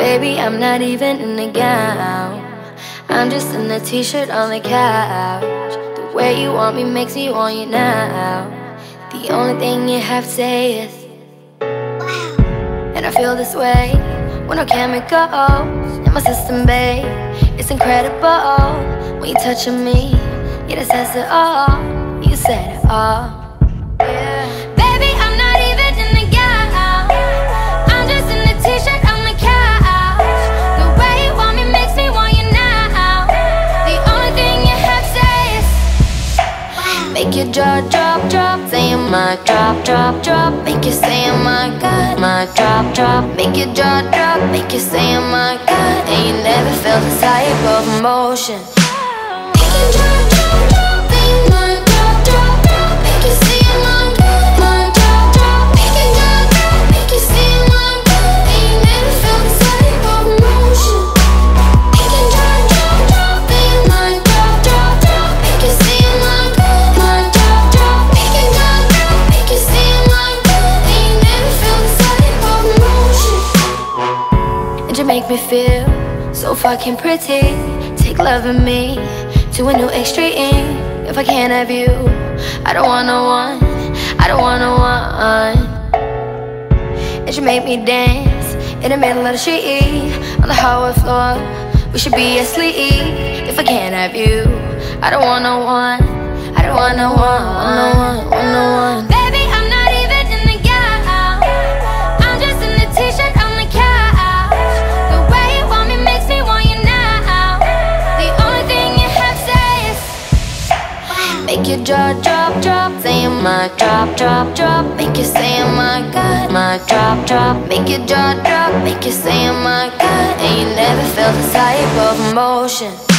Baby, I'm not even in a gown. I'm just in a t-shirt on the couch. The way you want me makes me want you now. The only thing you have to say is wow. And I feel this way when no chemicals in my system, babe. It's incredible when you're touching me. Yeah, that says it all. You said it all. Yeah. Baby, I'm not even in the gown. I'm just in a t-shirt on the couch. The way you want me makes me want you now. The only thing you have to say is wow. Make your jaw drop, drop. Saying my drop, drop, drop. Make you say oh my God. My drop, drop. Make your jaw drop. Make you say oh my God. And you never felt this type of emotion. Make your jaw drop, drop. Saying my drop, drop, drop. Make you say oh my God. My drop, drop. Make your jaw drop. Make you say oh my God. And you never felt this type of emotion. Make your jaw drop, drop. Saying my drop, drop, drop. Make you say oh my God. My drop, drop. Make your jaw drop. Make you say oh my God. And you never felt this type of emotion. And you make me feel so fucking pretty. Take love in me to a new extreme. If I can't have you, I don't want no one. I don't want no one. And you make me dance in the middle of the street on the hardwood floor. We should be asleep. If I can't have you, I don't want no one. I don't want no one. Want no one. Baby, I'm not even in the gown. I'm just in a t-shirt on the couch. The way you want me makes me want you now. The only thing you have to say is wow. Make your jaw drop, drop. Saying my drop, drop, drop. Make you say oh my God. My drop, drop. Make your jaw drop. Make you say oh my God. And you never felt this type of emotion.